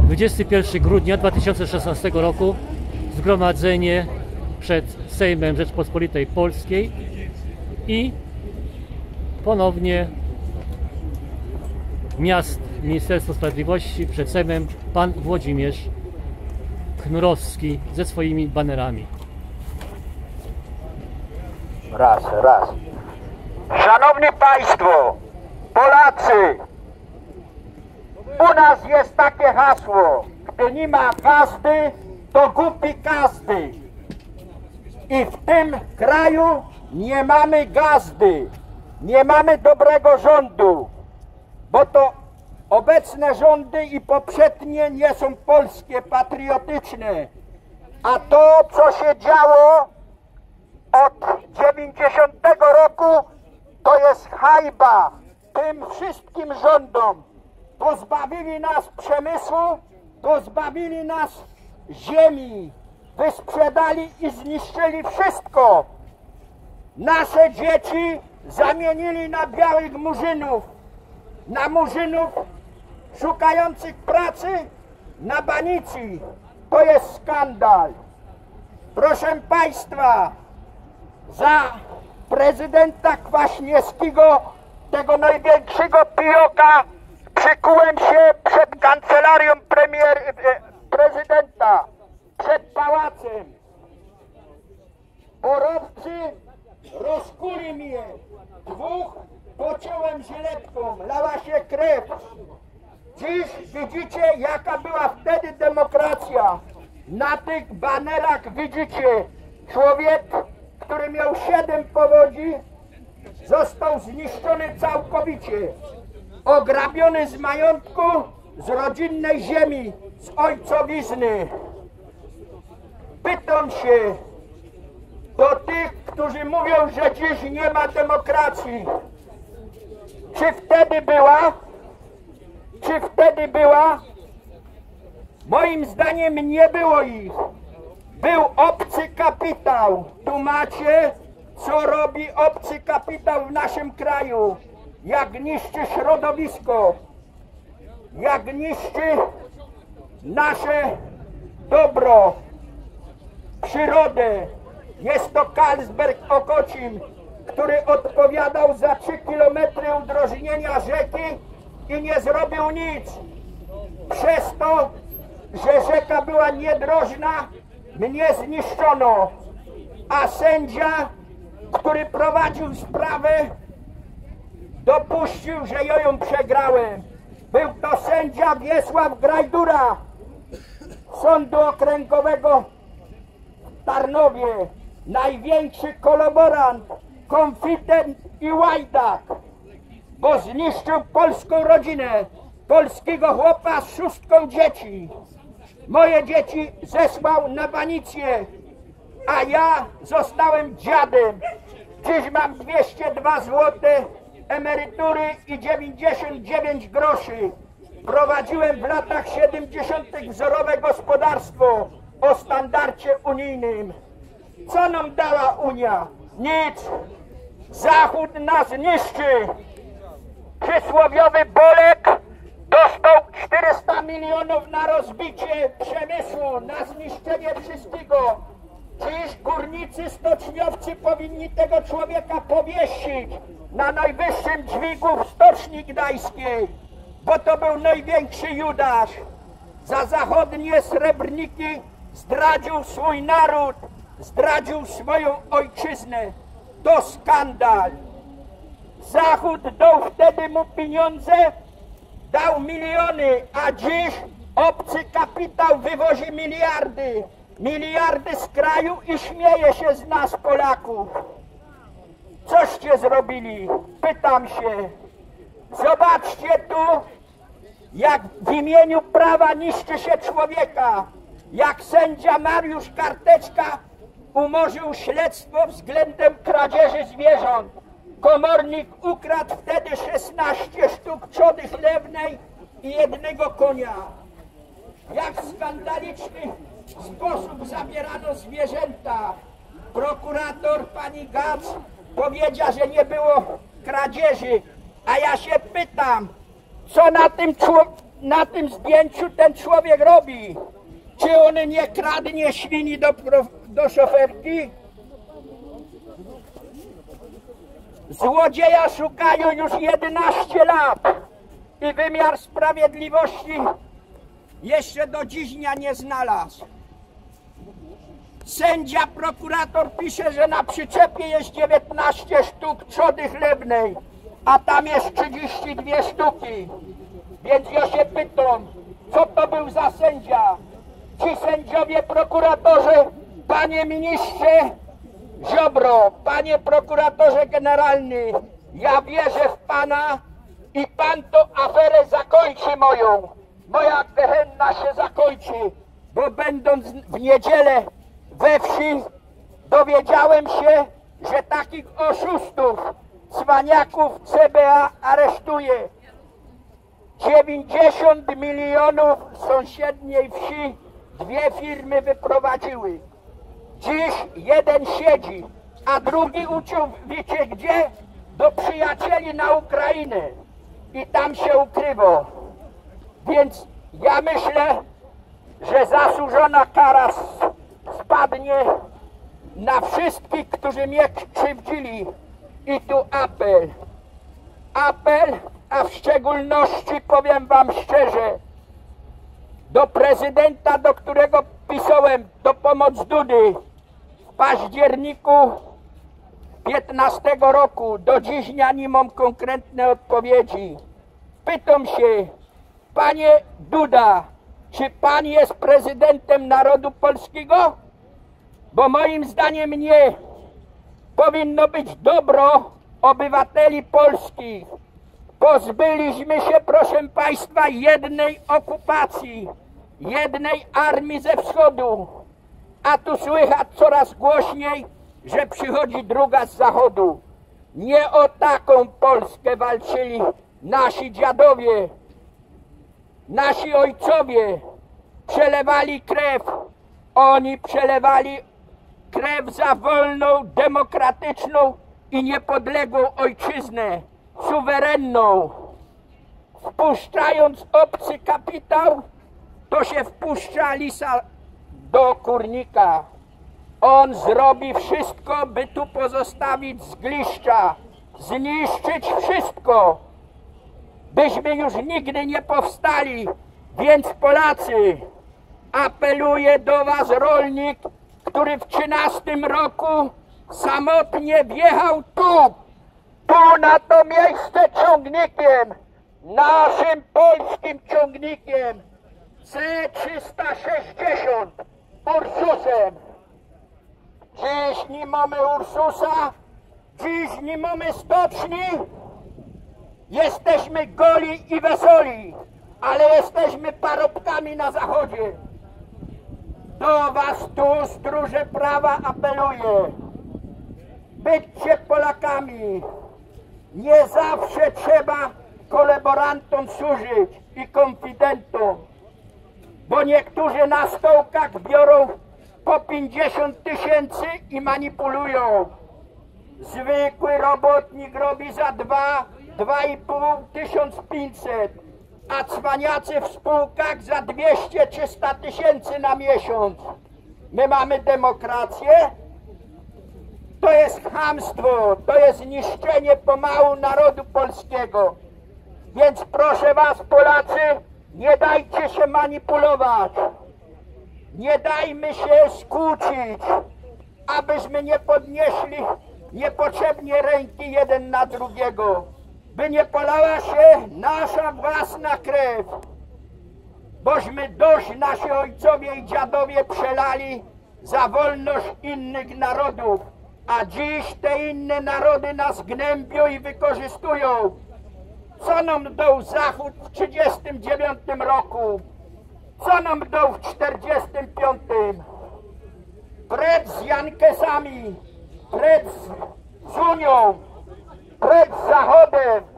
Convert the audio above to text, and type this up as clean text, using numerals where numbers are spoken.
21 grudnia 2016 roku zgromadzenie przed Sejmem Rzeczpospolitej Polskiej i ponownie Ministerstwo Sprawiedliwości przed Sejmem pan Włodzimierz Knurowski ze swoimi banerami. Raz. Szanowni Państwo, Polacy, u nas jest takie hasło: gdy nie ma gazdy, to głupi każdy. I w tym kraju nie mamy gazdy, nie mamy dobrego rządu, bo to obecne rządy i poprzednie nie są polskie, patriotyczne. A to, co się działo od 90 roku, to jest hańba tym wszystkim rządom. Pozbawili nas przemysłu, pozbawili nas ziemi, wysprzedali i zniszczyli wszystko. Nasze dzieci zamienili na białych murzynów, na murzynów szukających pracy, na banici. To jest skandal. Proszę Państwa, za prezydenta Kwaśniewskiego, tego największego pijoka, przykułem się przed kancelarią prezydenta, przed pałacem. Borowcy rozkuli mnie, dwóch pociąłem żyletką, lała się krew. Dziś widzicie, jaka była wtedy demokracja. Na tych banerach widzicie, człowiek, który miał 7 powodzi, został zniszczony całkowicie. Ograbiony z majątku, z rodzinnej ziemi, z ojcowizny. Pytam się do tych, którzy mówią, że dziś nie ma demokracji. Czy wtedy była? Czy wtedy była? Moim zdaniem nie było ich. Był obcy kapitał. Tu macie, co robi obcy kapitał w naszym kraju. Jak niszczy środowisko, jak niszczy nasze dobro, przyrodę. Jest to Carlsberg Okocim, który odpowiadał za 3 kilometry udrożnienia rzeki i nie zrobił nic. Przez to, że rzeka była niedrożna, mnie zniszczono. A sędzia, który prowadził sprawę, dopuścił, że ja ją przegrałem. Był to sędzia Wiesław Grajdura Sądu Okręgowego w Tarnowie. Największy kolaborant, konfident i łajdak, bo zniszczył polską rodzinę, polskiego chłopa z 6 dzieci. Moje dzieci zesłał na banicję, a ja zostałem dziadem. Dziś mam 202 zł emerytury i 99 groszy. Prowadziłem w latach 70. wzorowe gospodarstwo o standardzie unijnym. Co nam dała Unia? Nic. Zachód nas niszczy. Przysłowiowy Bolek dostał 400 milionów na rozbicie przemysłu, na zniszczenie wszystkiego. Dziś górnicy, stoczniowcy powinni tego człowieka powiesić na najwyższym dźwigu w Stoczni Gdańskiej, bo to był największy Judasz. Za zachodnie srebrniki zdradził swój naród, zdradził swoją ojczyznę. To skandal. Zachód dał wtedy mu pieniądze, dał miliony, a dziś obcy kapitał wywozi miliardy. Miliardy z kraju i śmieje się z nas, Polaków. Coście zrobili? Pytam się. Zobaczcie tu, jak w imieniu prawa niszczy się człowieka. Jak sędzia Mariusz Karteczka umorzył śledztwo względem kradzieży zwierząt. Komornik ukradł wtedy 16 sztuk trzody chlewnej i 1 konia. Jak w skandaliczny sposób zabierano zwierzęta. Prokurator pani Gac powiedział, że nie było kradzieży. A ja się pytam, co na tym zdjęciu ten człowiek robi? Czy on nie kradnie świni do szoferki? Złodzieja szukają już 11 lat i wymiar sprawiedliwości jeszcze do dziś dnia nie znalazł. Sędzia, prokurator pisze, że na przyczepie jest 19 sztuk trzody chlebnej, a tam jest 32 sztuki. Więc ja się pytam, co to był za sędzia? Ci sędziowie, prokuratorzy, panie ministrze Ziobro, panie prokuratorze generalny, ja wierzę w pana i pan tą aferę zakończy moją. Moja gehenna się zakończy, bo będąc w niedzielę we wsi dowiedziałem się, że takich oszustów, cwaniaków CBA aresztuje. 90 milionów z sąsiedniej wsi 2 firmy wyprowadziły. Dziś jeden siedzi, a drugi uciął, wiecie gdzie? Do przyjacieli na Ukrainę i tam się ukrywa. Więc ja myślę, że zasłużona kara spadnie na wszystkich, którzy mnie krzywdzili. I tu apel, a w szczególności powiem wam szczerze, do prezydenta, do którego pisałem do pomoc Dudy w październiku 15 roku. Do dziś dnia nie mam konkretnej odpowiedzi. Pytam się, panie Duda, czy pan jest prezydentem narodu polskiego? Bo moim zdaniem nie. Powinno być dobro obywateli polskich. Pozbyliśmy się, proszę państwa, jednej okupacji, jednej armii ze wschodu, a tu słychać coraz głośniej, że przychodzi druga z zachodu. Nie o taką Polskę walczyli nasi dziadowie, nasi ojcowie. Przelewali krew, oni przelewali krew za wolną, demokratyczną i niepodległą ojczyznę, suwerenną. Wpuszczając obcy kapitał, to się wpuszcza lisa do kurnika. On zrobi wszystko, by tu pozostawić zgliszcza, zniszczyć wszystko, byśmy już nigdy nie powstali. Więc Polacy, apeluję do was, rolnik, który w 13 roku samotnie wjechał tu na to miejsce ciągnikiem, naszym polskim ciągnikiem C360 Ursusem. Dziś nie mamy Ursusa, dziś nie mamy stoczni, jesteśmy goli i wesoli, ale jesteśmy parobkami na zachodzie. Do was tu, stróże prawa, apeluję. Byćcie Polakami. Nie zawsze trzeba kolaborantom służyć i konfidentom, bo niektórzy na stołkach biorą po 50 000 i manipulują. Zwykły robotnik robi za 2,5 1500, a cwaniacy w spółkach za 200-300 tysięcy na miesiąc. My mamy demokrację? To jest chamstwo, to jest niszczenie pomału narodu polskiego. Więc proszę was, Polacy, nie dajcie się manipulować. Nie dajmy się skłócić, abyśmy nie podnieśli niepotrzebnie ręki jeden na drugiego, by nie polała się nasza własna krew, bośmy dość nasi ojcowie i dziadowie przelali za wolność innych narodów, a dziś te inne narody nas gnębią i wykorzystują. Co nam dał Zachód w 1939 roku? Co nam dał w 1945? Precz z Jankesami, precz z Unią, precz z Zachodem.